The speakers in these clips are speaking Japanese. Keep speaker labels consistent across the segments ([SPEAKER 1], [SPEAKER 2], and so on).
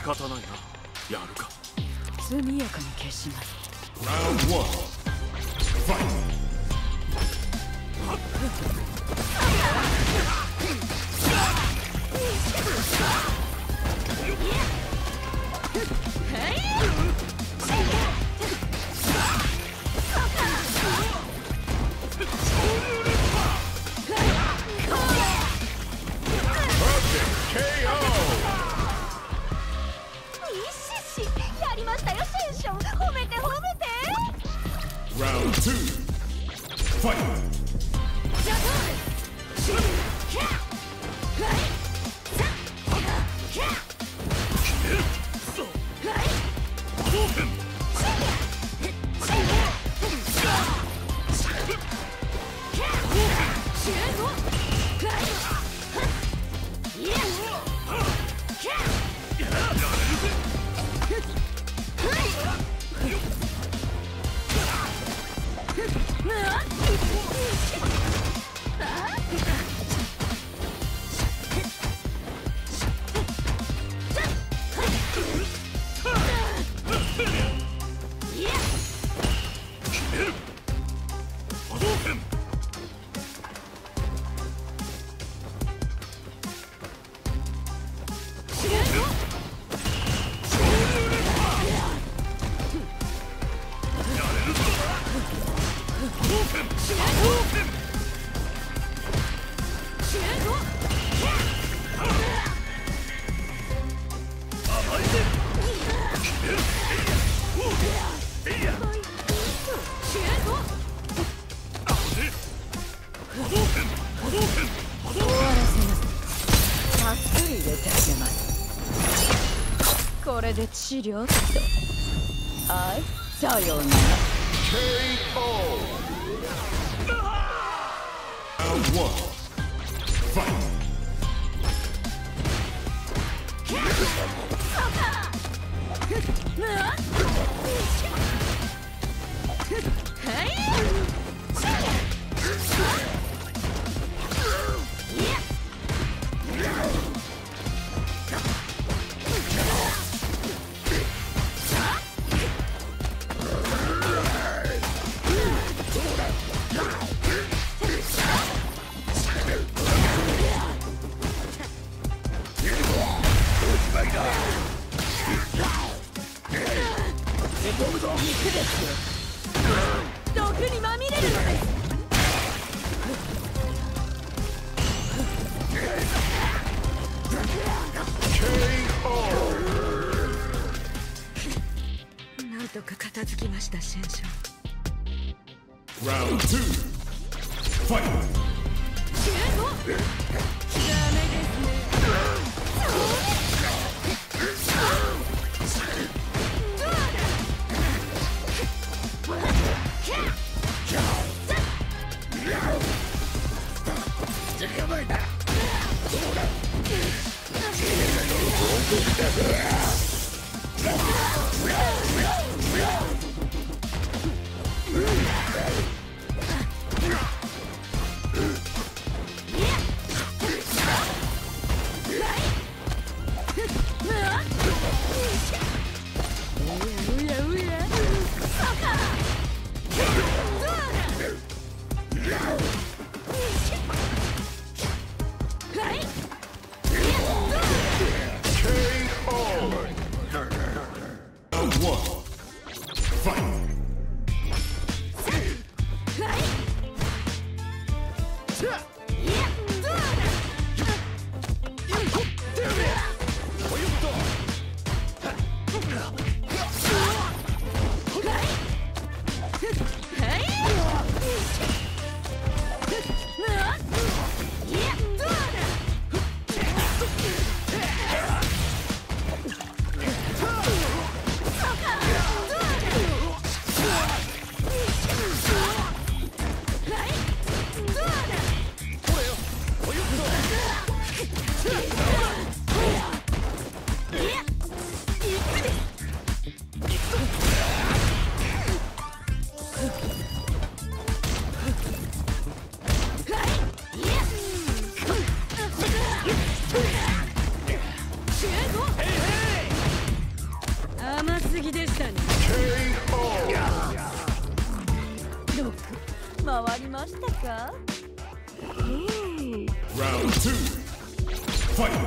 [SPEAKER 1] 方ないな。やるか。
[SPEAKER 2] 速やかに消します。
[SPEAKER 3] Round 1 Fight!
[SPEAKER 4] やりましたよ戦将、褒めて褒めて。
[SPEAKER 3] Round 2 Fight!
[SPEAKER 2] これで治療と。はい、さようなら。
[SPEAKER 3] KO! Round 1 Fight!
[SPEAKER 4] 毒にまみれるのです。なんとか片付きました戦将。
[SPEAKER 3] Round 2 Fight!
[SPEAKER 4] ダメですね。
[SPEAKER 3] Round 1 Fight!
[SPEAKER 4] そうか。
[SPEAKER 2] すぎでしたね。
[SPEAKER 3] KO.
[SPEAKER 2] 6回りましたか。
[SPEAKER 3] Round 2. Fight.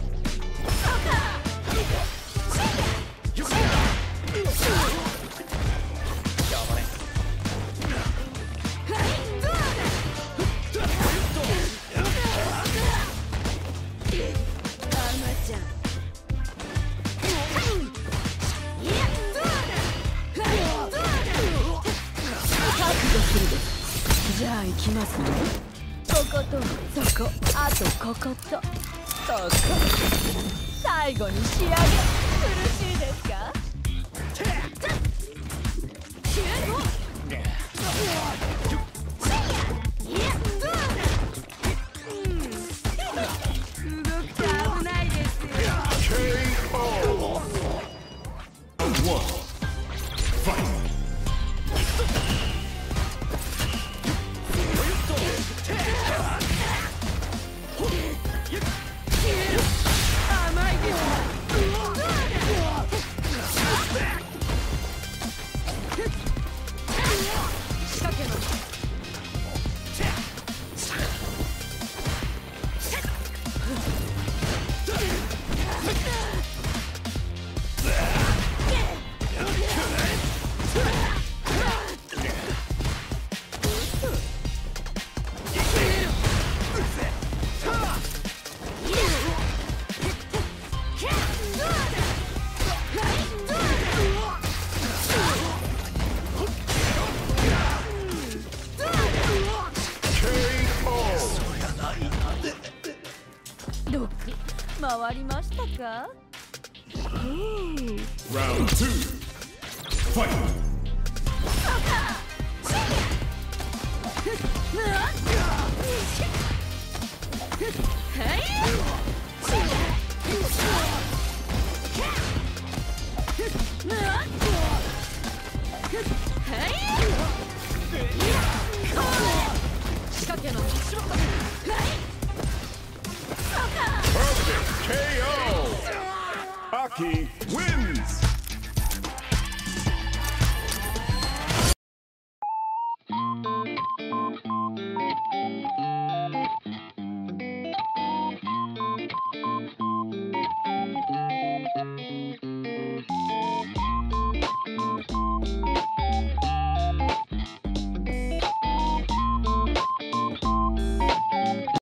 [SPEAKER 2] じゃあ行きますね。こことそこ、あとこことここ。最後に仕上げ。苦しいですか。動くと危ないですよ。
[SPEAKER 3] KO. Round 1. Fight.
[SPEAKER 2] 甘いです。仕掛けます。6回りましたか。
[SPEAKER 3] Round 2. Fight.
[SPEAKER 2] 仕掛けます。
[SPEAKER 3] Perfect KO. Aki wins.